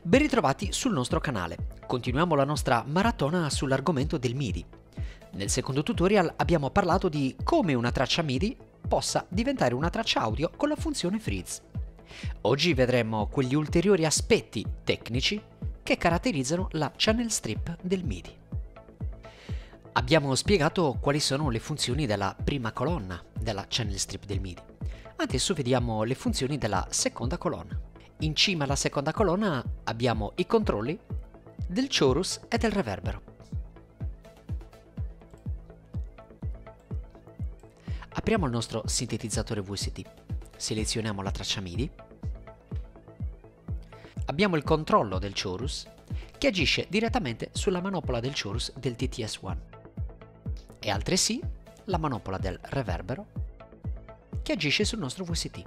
Ben ritrovati sul nostro canale. Continuiamo la nostra maratona sull'argomento del MIDI. Nel secondo tutorial abbiamo parlato di come una traccia MIDI possa diventare una traccia audio con la funzione Freeze. Oggi vedremo quegli ulteriori aspetti tecnici che caratterizzano la channel strip del MIDI. Abbiamo spiegato quali sono le funzioni della prima colonna della channel strip del MIDI. Adesso vediamo le funzioni della seconda colonna. In cima alla seconda colonna abbiamo i controlli del chorus e del reverbero. Apriamo il nostro sintetizzatore VST, selezioniamo la traccia MIDI, abbiamo il controllo del chorus che agisce direttamente sulla manopola del chorus del TTS-1 e altresì la manopola del reverbero che agisce sul nostro VST.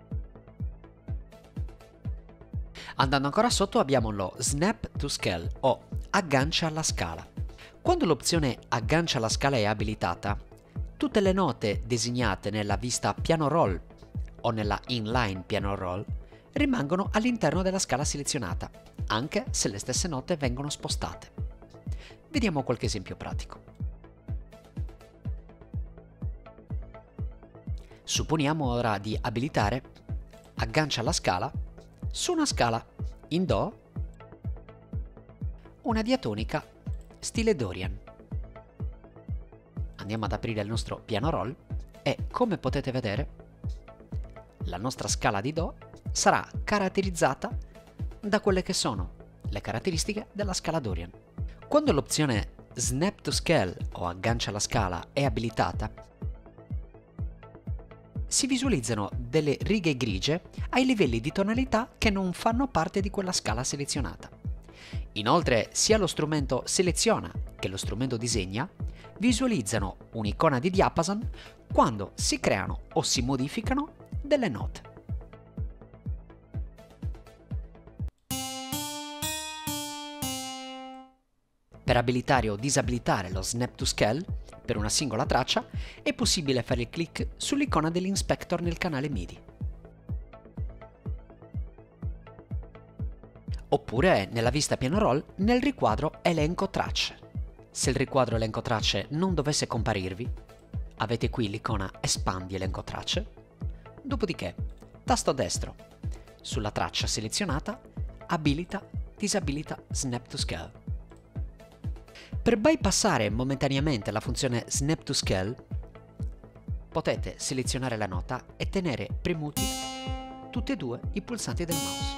Andando ancora sotto abbiamo lo Snap to Scale o aggancia alla scala. Quando l'opzione aggancia alla scala è abilitata, tutte le note designate nella vista piano roll o nella inline piano roll rimangono all'interno della scala selezionata, anche se le stesse note vengono spostate. Vediamo qualche esempio pratico. Supponiamo ora di abilitare aggancia alla scala su una scala in Do, una diatonica stile Dorian. Andiamo ad aprire il nostro piano roll e, come potete vedere, la nostra scala di Do sarà caratterizzata da quelle che sono le caratteristiche della scala Dorian. Quando l'opzione Snap to Scale o aggancia alla scala è abilitata, si visualizzano delle righe grigie ai livelli di tonalità che non fanno parte di quella scala selezionata. Inoltre, sia lo strumento seleziona che lo strumento disegna visualizzano un'icona di diapason quando si creano o si modificano delle note. Per abilitare o disabilitare lo Snap to Scale per una singola traccia è possibile fare il clic sull'icona dell'inspector nel canale MIDI. Oppure nella vista piano roll nel riquadro elenco tracce. Se il riquadro elenco tracce non dovesse comparirvi, avete qui l'icona espandi elenco tracce, dopodiché tasto destro sulla traccia selezionata abilita, disabilita Snap to Scale. Per bypassare momentaneamente la funzione Snap to Scale, potete selezionare la nota e tenere premuti tutti e due i pulsanti del mouse.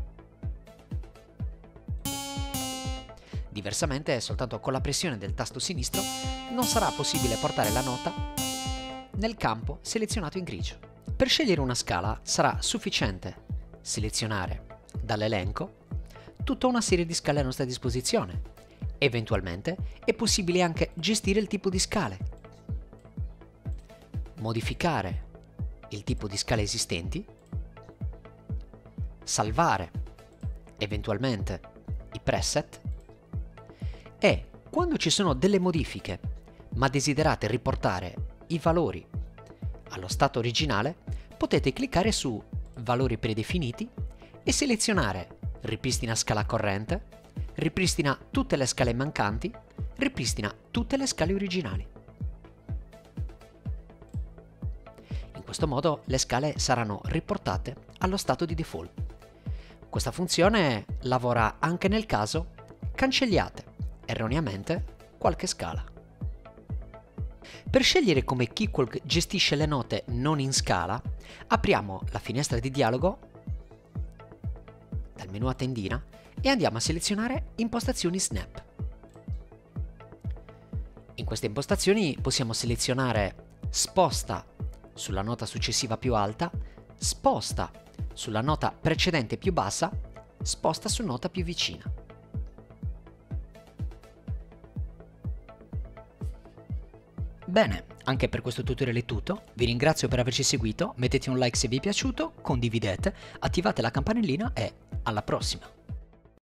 Diversamente, soltanto con la pressione del tasto sinistro non sarà possibile portare la nota nel campo selezionato in grigio. Per scegliere una scala sarà sufficiente selezionare dall'elenco tutta una serie di scale a nostra disposizione. Eventualmente è possibile anche gestire il tipo di scale, modificare il tipo di scale esistenti, salvare eventualmente i preset e, quando ci sono delle modifiche ma desiderate riportare i valori allo stato originale, potete cliccare su valori predefiniti e selezionare ripristina scala corrente, ripristina tutte le scale mancanti, ripristina tutte le scale originali. In questo modo le scale saranno riportate allo stato di default. Questa funzione lavora anche nel caso cancelliate erroneamente qualche scala. Per scegliere come Keyqualk gestisce le note non in scala, apriamo la finestra di dialogo dal menu a tendina e andiamo a selezionare Impostazioni Snap. In queste impostazioni possiamo selezionare Sposta sulla nota successiva più alta, Sposta sulla nota precedente più bassa, Sposta su nota più vicina. Bene, anche per questo tutorial è tutto, vi ringrazio per averci seguito, mettete un like se vi è piaciuto, condividete, attivate la campanellina e alla prossima!